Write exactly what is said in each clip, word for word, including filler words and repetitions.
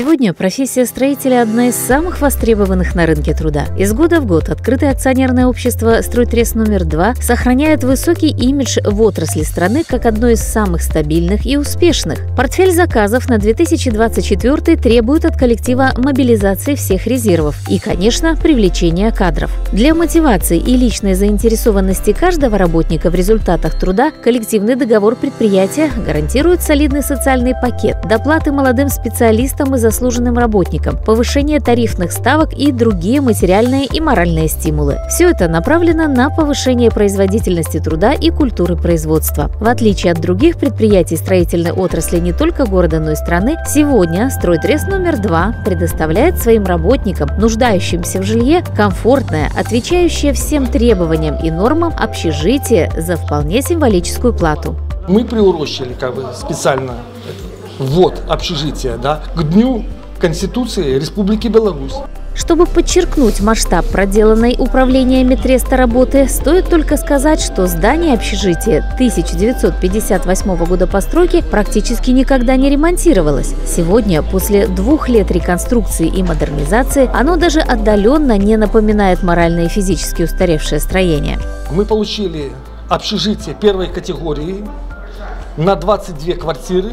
Сегодня профессия строителя – одна из самых востребованных на рынке труда. Из года в год открытое акционерное общество «Стройтрест номер два» сохраняет высокий имидж в отрасли страны как одно из самых стабильных и успешных. Портфель заказов на две тысячи двадцать четвёртый требует от коллектива мобилизации всех резервов и, конечно, привлечения кадров. Для мотивации и личной заинтересованности каждого работника в результатах труда коллективный договор предприятия гарантирует солидный социальный пакет, доплаты молодым специалистам и заслуженным работникам, повышение тарифных ставок и другие материальные и моральные стимулы. Все это направлено на повышение производительности труда и культуры производства. В отличие от других предприятий строительной отрасли не только города, но и страны, сегодня «Стройтрест номер два» предоставляет своим работникам, нуждающимся в жилье, комфортное, отвечающее всем требованиям и нормам общежитие за вполне символическую плату. Мы приурочили как бы специально ввод общежития, да, к Дню Конституции Республики Беларусь. Чтобы подчеркнуть масштаб проделанной управлениями Треста работы, стоит только сказать, что здание общежития тысяча девятьсот пятьдесят восьмого года постройки практически никогда не ремонтировалось. Сегодня, после двух лет реконструкции и модернизации, оно даже отдаленно не напоминает морально и физически устаревшее строение. Мы получили общежитие первой категории на двадцать две квартиры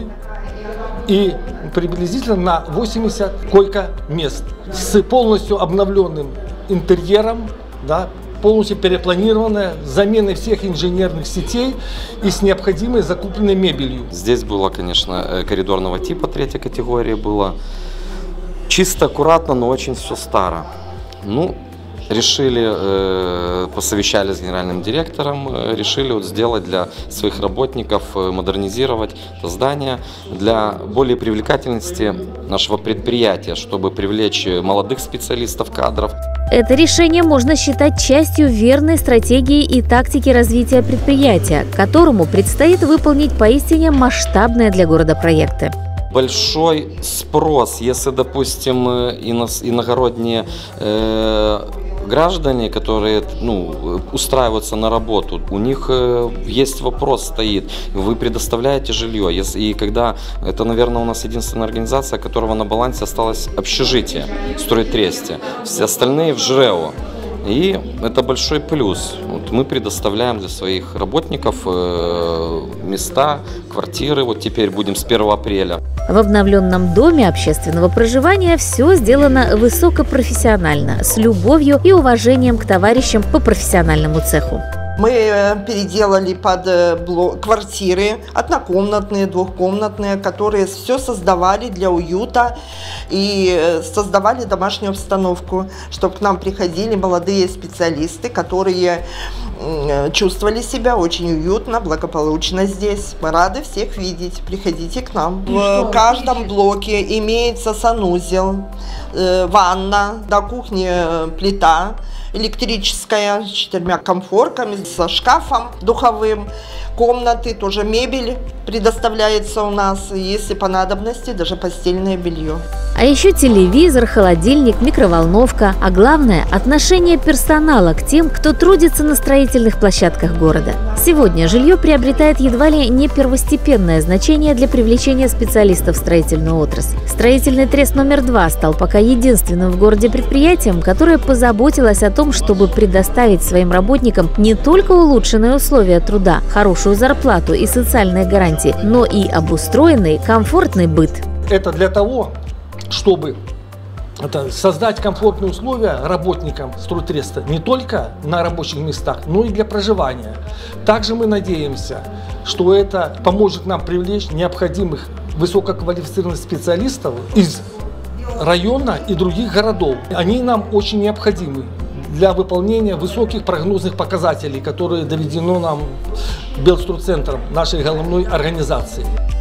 и приблизительно на восемьдесят койко-мест с полностью обновленным интерьером, да, полностью перепланированная, заменой всех инженерных сетей и с необходимой закупленной мебелью. Здесь было, конечно, коридорного типа третьей категории, было чисто, аккуратно, но очень все старо. Ну, решили, э, посовещались с генеральным директором, э, решили вот сделать для своих работников, э, модернизировать это здание для более привлекательности нашего предприятия, чтобы привлечь молодых специалистов, кадров. Это решение можно считать частью верной стратегии и тактики развития предприятия, которому предстоит выполнить поистине масштабные для города проекты. Большой спрос, если, допустим, иногородние э, граждане, которые ну, устраиваются на работу, у них э, есть вопрос стоит, вы предоставляете жилье, если, и когда, это, наверное, у нас единственная организация, которого на балансе осталось общежитие в Стройтресте, все остальные в ЖРЭО. И это большой плюс. Вот мы предоставляем для своих работников э, места, квартиры. Вот теперь будем с первого апреля. В обновленном доме общественного проживания все сделано высокопрофессионально, с любовью и уважением к товарищам по профессиональному цеху. Мы переделали под блок квартиры, однокомнатные, двухкомнатные, которые все создавали для уюта и создавали домашнюю обстановку, чтобы к нам приходили молодые специалисты, которые чувствовали себя очень уютно, благополучно здесь. Мы рады всех видеть. Приходите к нам. В каждом блоке имеется санузел, ванна, до кухни плита электрическая с четырьмя комфорками, со шкафом духовым. Комнаты, тоже мебель предоставляется у нас, если по надобности, даже постельное белье. А еще телевизор, холодильник, микроволновка, а главное – отношение персонала к тем, кто трудится на строительных площадках города. Сегодня жилье приобретает едва ли не первостепенное значение для привлечения специалистов в строительную отрасль. Строительный трест номер два стал пока единственным в городе предприятием, которое позаботилось о том, чтобы предоставить своим работникам не только улучшенные условия труда, хорошую зарплату и социальные гарантии, но и обустроенный комфортный быт. Это для того, чтобы это, создать комфортные условия работникам Стройтреста не только на рабочих местах, но и для проживания. Также мы надеемся, что это поможет нам привлечь необходимых высококвалифицированных специалистов из района и других городов. Они нам очень необходимы для выполнения высоких прогнозных показателей, которые доведено нам Белстройцентром, нашей головной организации.